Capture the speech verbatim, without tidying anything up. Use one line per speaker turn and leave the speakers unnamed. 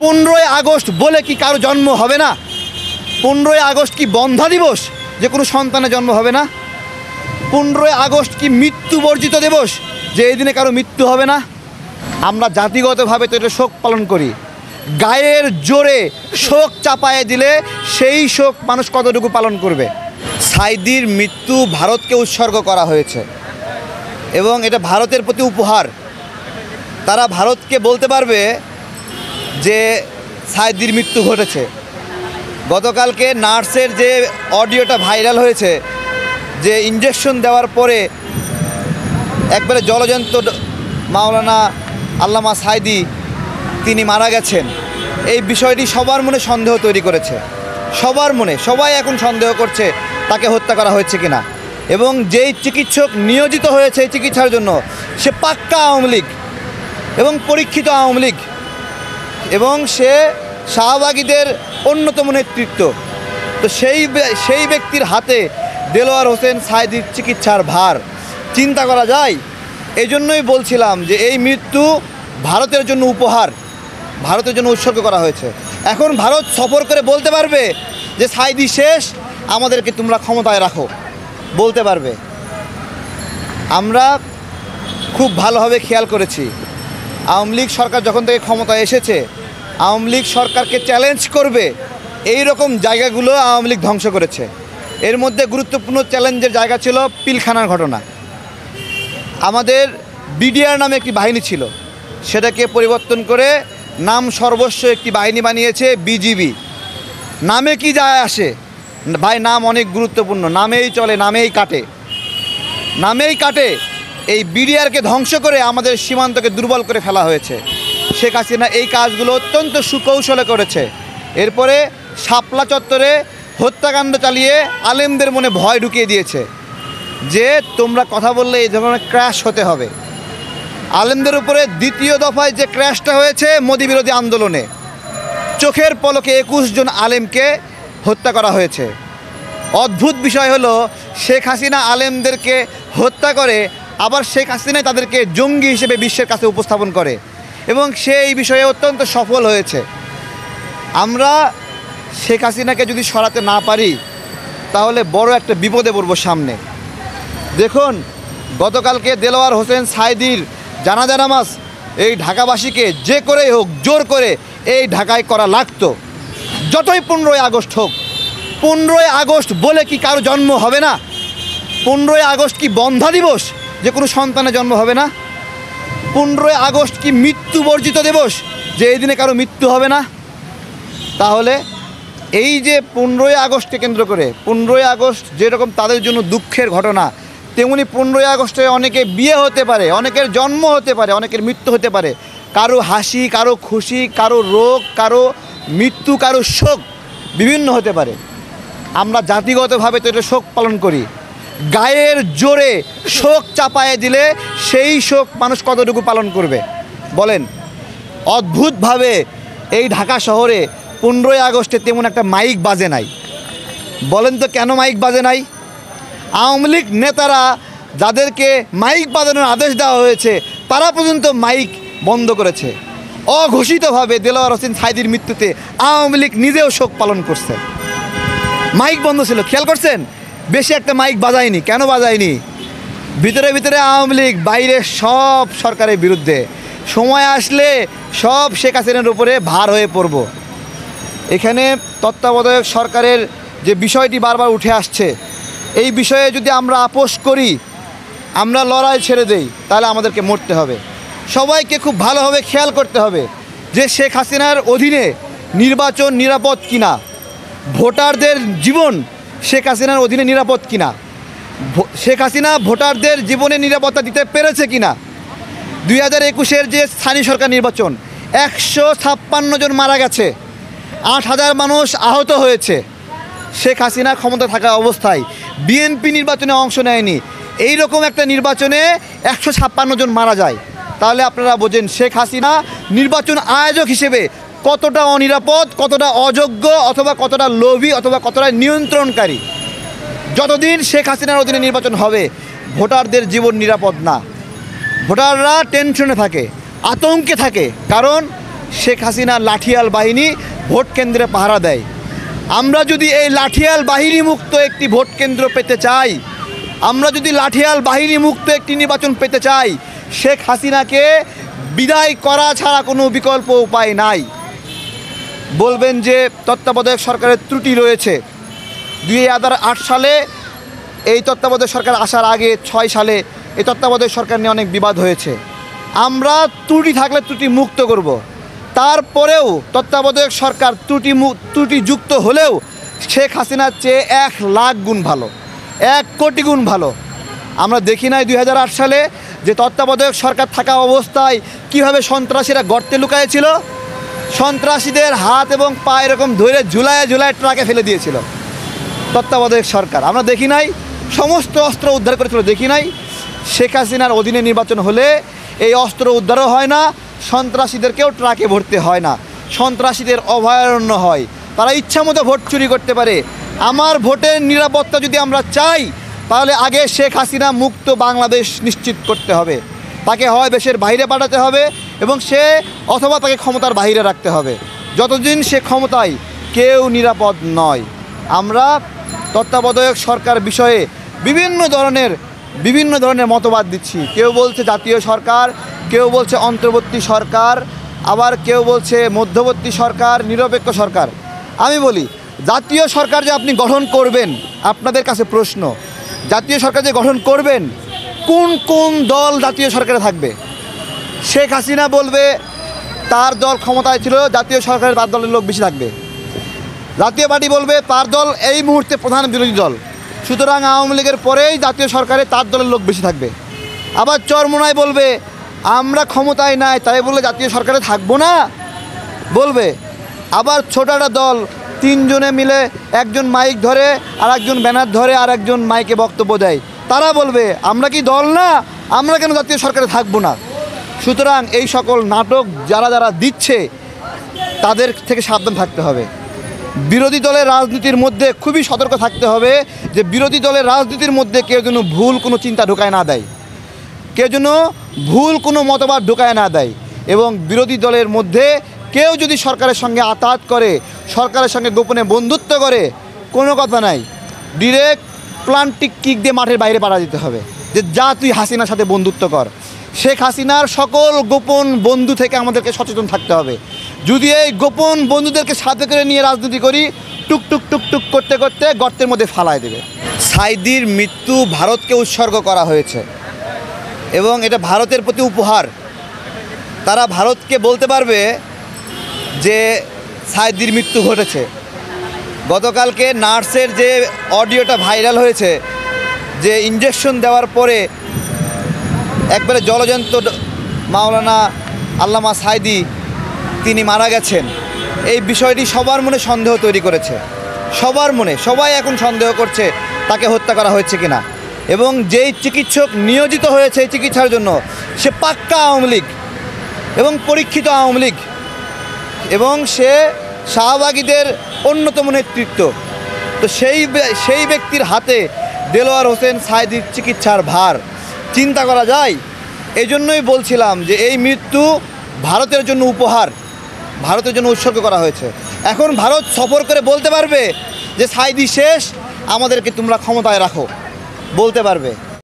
পনেরোই আগস্ট বলে কি কারো জন্ম হবে না? পনেরোই আগস্ট কি বন্ধা দিবস যে কোনো সন্তানের জন্ম হবে না? পনেরোই আগস্ট কি মৃত্যু বর্জিত দিবস যে এই দিনে কারো মৃত্যু হবে না? আমরা জাতিগতভাবে তো এটা শোক পালন করি, গায়ের জোরে শোক চাপায়ে দিলে সেই শোক মানুষ কতটুকু পালন করবে? সাইদির মৃত্যু ভারতকে উৎসর্গ করা হয়েছে এবং এটা ভারতের প্রতি উপহার। তারা ভারতকে বলতে পারবে যে সাইদির মৃত্যু ঘটেছে। গতকালকে নার্সের যে অডিওটা ভাইরাল হয়েছে, যে ইঞ্জেকশন দেওয়ার পরে একবারে জলজন্ত মাওলানা আল্লামা সাইদি তিনি মারা গেছেন, এই বিষয়টি সবার মনে সন্দেহ তৈরি করেছে। সবার মনে সবাই এখন সন্দেহ করছে তাকে হত্যা করা হয়েছে কিনা। এবং যেই চিকিৎসক নিয়োজিত হয়েছে এই চিকিৎসার জন্য সে পাক্কা আওয়ামী লীগ এবং পরীক্ষিত আওয়ামী লীগ এবং সে শাহবাগীদের অন্যতম নেতৃত্ব। তো সেই সেই ব্যক্তির হাতে দেলোয়ার হোসেন সাইদির চিকিৎসার ভার। চিন্তা করা যায়। এই জন্যই বলছিলাম যে এই মৃত্যু ভারতের জন্য উপহার, ভারতের জন্য উৎসর্গ করা হয়েছে। এখন ভারত সফর করে বলতে পারবে যে সাইদি শেষ, আমাদেরকে তোমরা ক্ষমতায় রাখো, বলতে পারবে। আমরা খুব ভালোভাবে খেয়াল করেছি, আওয়ামী লীগ সরকার যখন থেকে ক্ষমতায় এসেছে আওয়ামী লীগ সরকারকে চ্যালেঞ্জ করবে এই রকম জায়গাগুলো আওয়ামী লীগ ধ্বংস করেছে। এর মধ্যে গুরুত্বপূর্ণ চ্যালেঞ্জের জায়গা ছিল পিলখানার ঘটনা। আমাদের বিডিআর নামে একটি বাহিনী ছিল, সেটাকে পরিবর্তন করে নাম সর্বস্ব একটি বাহিনী বানিয়েছে বিজিবি। নামে কি যায় আসে ভাই, নাম অনেক গুরুত্বপূর্ণ, নামেই চলে, নামেই কাটে, নামেই কাটে। এই বিডিআরকে ধ্বংস করে আমাদের সীমান্তকে দুর্বল করে ফেলা হয়েছে। শেখ হাসিনা এই কাজগুলো অত্যন্ত সুকৌশলে করেছে। এরপরে শাপলা চত্বরে হত্যাকাণ্ড চালিয়ে আলেমদের মনে ভয় ঢুকিয়ে দিয়েছে যে তোমরা কথা বললে এই ধরনের ক্র্যাশ হতে হবে। আলেমদের উপরে দ্বিতীয় দফায় যে ক্র্যাশটা হয়েছে মোদি বিরোধী আন্দোলনে, চোখের পলকে একুশ জন আলেমকে হত্যা করা হয়েছে। অদ্ভুত বিষয় হলো শেখ হাসিনা আলেমদেরকে হত্যা করে, আবার শেখ হাসিনাই তাদেরকে জঙ্গি হিসেবে বিশ্বের কাছে উপস্থাপন করে এবং সে এই বিষয়ে অত্যন্ত সফল হয়েছে। আমরা শেখ হাসিনাকে যদি সরাতে না পারি তাহলে বড় একটা বিপদে পড়ব সামনে। দেখুন, গতকালকে দেলোয়ার হোসেন সাইদির জানাজা নামাজ এই ঢাকাবাসীকে যে করেই হোক জোর করে এই ঢাকায় করা লাগতো। যতই পনেরোই আগস্ট হোক, পনেরোই আগস্ট বলে কি কারো জন্ম হবে না? পনেরোই আগস্ট কি বন্ধা দিবস যে কোনো সন্তানের জন্ম হবে না? পনেরোই আগস্ট কি মৃত্যু বর্জিত দিবস যে এই দিনে কারো মৃত্যু হবে না? তাহলে এই যে পনেরোই আগস্টকে কেন্দ্র করে, পনেরোই আগস্ট যেরকম তাদের জন্য দুঃখের ঘটনা, তেমনি পনেরোই আগস্টে অনেকে বিয়ে হতে পারে, অনেকের জন্ম হতে পারে, অনেকের মৃত্যু হতে পারে। কারো হাসি, কারো খুশি, কারো রোগ, কারো মৃত্যু, কারো শোক বিভিন্ন হতে পারে। আমরা জাতিগতভাবে তো এটা শোক পালন করি, গায়ের জোরে শোক চাপায়ে দিলে সেই শোক মানুষ কতটুকু পালন করবে বলেন? অদ্ভুতভাবে এই ঢাকা শহরে পনেরোই আগস্টে তেমন একটা মাইক বাজে নাই। বলেন তো কেন মাইক বাজে নাই? আওয়ামী লীগ নেতারা যাদেরকে মাইক বাজানোর আদেশ দেওয়া হয়েছে তারা পর্যন্ত মাইক বন্ধ করেছে। অঘোষিতভাবে দেলোয়ার হোসেন সাইদির মৃত্যুতে আওয়ামী লীগ নিজেও শোক পালন করছে। মাইক বন্ধ ছিল, খেয়াল করছেন? বেশি একটা মাইক বাজায়নি। কেন বাজায়নি? ভিতরে ভিতরে আওয়ামী লীগ, বাইরে সব সরকারের বিরুদ্ধে। সময় আসলে সব শেখ হাসিনার উপরে ভার হয়ে পড়ব। এখানে তত্ত্বাবধায়ক সরকারের যে বিষয়টি বারবার উঠে আসছে, এই বিষয়ে যদি আমরা আপোষ করি, আমরা লড়াই ছেড়ে দেই, তাহলে আমাদেরকে মরতে হবে। সবাইকে খুব ভালোভাবে খেয়াল করতে হবে যে শেখ হাসিনার অধীনে নির্বাচন নিরাপদ কিনা, ভোটারদের জীবন শেখ হাসিনার অধীনে নিরাপদ কিনা, শেখ হাসিনা ভোটারদের জীবনে নিরাপত্তা দিতে পেরেছে কিনা। দুই হাজার একুশের যে স্থানীয় সরকার নির্বাচন, একশো ছাপ্পান্ন জন মারা গেছে, আট হাজার মানুষ আহত হয়েছে। শেখ হাসিনা ক্ষমতা থাকা অবস্থায় বিএনপি নির্বাচনে অংশ নেয়নি। এই রকম একটা নির্বাচনে একশো ছাপ্পান্ন জন মারা যায়, তাহলে আপনারা বোঝেন শেখ হাসিনা নির্বাচন আয়োজক হিসেবে কতটা অনিরাপদ, কতটা অযোগ্য, অথবা কতটা লোভী, অথবা কতটা নিয়ন্ত্রণকারী। যতদিন শেখ হাসিনার অধীনে নির্বাচন হবে ভোটারদের জীবন নিরাপদ না। ভোটাররা টেনশনে থাকে, আতঙ্কে থাকে, কারণ শেখ হাসিনা লাঠিয়াল বাহিনী ভোট কেন্দ্রে পাহারা দেয়। আমরা যদি এই লাঠিয়াল বাহিনী মুক্ত একটি ভোট কেন্দ্র পেতে চাই, আমরা যদি লাঠিয়াল বাহিনী মুক্ত একটি নির্বাচন পেতে চাই, শেখ হাসিনাকে বিদায় করা ছাড়া কোনো বিকল্প উপায় নাই। বলবেন যে তত্ত্বাবধায়ক সরকারের ত্রুটি রয়েছে। দুই হাজার আট সালে এই তত্ত্বাবধায়ক সরকার আসার আগে ছয় সালে এই তত্ত্বাবধায়ক সরকার নিয়ে অনেক বিবাদ হয়েছে। আমরা ত্রুটি থাকলে ত্রুটি মুক্ত করব। তারপরেও তত্ত্বাবধায়ক সরকার ত্রুটি ত্রুটিযুক্ত হলেও শেখ হাসিনার চেয়ে এক লাখ গুণ ভালো, এক কোটি গুণ ভালো। আমরা দেখি নাই দুই হাজার আট সালে যে তত্ত্বাবধায়ক সরকার থাকা অবস্থায় কিভাবে সন্ত্রাসীরা গর্তে লুকায়েছিল, সন্ত্রাসীদের হাত এবং পা এরকম ধরে ঝুলায় ঝুলায় ট্রাকে ফেলে দিয়েছিল তত্ত্বাবধায়ক সরকার। আমরা দেখি নাই সমস্ত অস্ত্র উদ্ধার করেছিল, দেখি নাই শেখ হাসিনার অধীনে নির্বাচন হলে এই অস্ত্র উদ্ধারও হয় না, সন্ত্রাসীদেরকেও ট্রাকে ভরতে হয় না, সন্ত্রাসীদের অভয়ারণ্য হয়, তারা ইচ্ছা মতো ভোট চুরি করতে পারে। আমার ভোটের নিরাপত্তা যদি আমরা চাই তাহলে আগে শেখ হাসিনা মুক্ত বাংলাদেশ নিশ্চিত করতে হবে। তাকে হয় দেশের বাইরে পাঠাতে হবে এবং সে অথবা তাকে ক্ষমতার বাইরে রাখতে হবে। যতদিন সে ক্ষমতায় কেউ নিরাপদ নয়। আমরা তত্ত্বাবধায়ক সরকার বিষয়ে বিভিন্ন ধরনের বিভিন্ন ধরনের মতবাদ দিচ্ছি। কেউ বলছে জাতীয় সরকার, কেউ বলছে অন্তর্বর্তী সরকার, আবার কেউ বলছে মধ্যবর্তী সরকার, নিরপেক্ষ সরকার। আমি বলি জাতীয় সরকার যে আপনি গঠন করবেন, আপনাদের কাছে প্রশ্ন, জাতীয় সরকার যে গঠন করবেন কোন কোন দল জাতীয় সরকারে থাকবে? শেখ হাসিনা বলবে তার দল ক্ষমতায় ছিল, জাতীয় সরকারে তার দলের লোক বেশি থাকবে। জাতীয় পার্টি বলবে তার দল এই মুহূর্তে প্রধান বিরোধী দল, সুতরাং আওয়ামী লীগের পরেই জাতীয় সরকারে তার দলের লোক বেশি থাকবে। আবার চরমোনাই বলবে আমরা ক্ষমতায় নাই তাই বলে জাতীয় সরকারে থাকবো না বলবে। আবার ছোট একটা দল তিনজনে মিলে একজন মাইক ধরে আর একজন ব্যানার ধরে আর একজন মাইকে বক্তব্য দেয়, তারা বলবে আমরা কি দল না, আমরা কেন জাতীয় সরকারে থাকবো না। সুতরাং এই সকল নাটক যারা যারা দিচ্ছে তাদের থেকে সাবধান থাকতে হবে। বিরোধী দলের রাজনীতির মধ্যে খুবই সতর্ক থাকতে হবে যে বিরোধী দলের রাজনীতির মধ্যে কেউ যেন ভুল কোনো চিন্তা ঢোকায় না দেয়, কেউ যেন ভুল কোনো মতবাদ ঢোকায় না দেয়। এবং বিরোধী দলের মধ্যে কেউ যদি সরকারের সঙ্গে আতাত করে, সরকারের সঙ্গে গোপনে বন্ধুত্ব করে, কোনো কথা নাই, ডিরেক্ট প্লান্টিক কিক দিয়ে মাঠের বাইরে পাঠা দিতে হবে যে যা তুই হাসিনার সাথে বন্ধুত্ব কর। শেখ হাসিনার সকল গোপন বন্ধু থেকে আমাদেরকে সচেতন থাকতে হবে। যদি এই গোপন বন্ধুদেরকে সাথে করে নিয়ে রাজনীতি করি, টুক টুক টুক টুক করতে করতে গর্তের মধ্যে ফালায় দেবে। সাইদির মৃত্যু ভারতকে উৎসর্গ করা হয়েছে এবং এটা ভারতের প্রতি উপহার। তারা ভারতকে বলতে পারবে যে সাইদির মৃত্যু ঘটেছে। গতকালকে নার্সের যে অডিওটা ভাইরাল হয়েছে, যে ইঞ্জেকশন দেওয়ার পরে একবারে জলজন্ত মাওলানা আল্লামা সাইদি তিনি মারা গেছেন, এই বিষয়টি সবার মনে সন্দেহ তৈরি করেছে। সবার মনে সবাই এখন সন্দেহ করছে তাকে হত্যা করা হয়েছে কিনা। এবং যেই চিকিৎসক নিয়োজিত হয়েছে এই চিকিৎসার জন্য সে পাক্কা আওয়ামী লীগ এবং পরীক্ষিত আওয়ামী লীগ এবং সে শাহবাগীদের অন্যতম নেতৃত্ব। তো সেই সেই ব্যক্তির হাতে দেলোয়ার হোসেন সাইদির চিকিৎসার ভার। চিন্তা করা যায়। এই জন্যই বলছিলাম যে এই মৃত্যু ভারতের জন্য উপহার, ভারতের জন্য উৎসর্গ করা হয়েছে। এখন ভারত সফর করে বলতে পারবে যে সাইদি শেষ, আমাদেরকে তোমরা ক্ষমতায় রাখো, বলতে পারবে।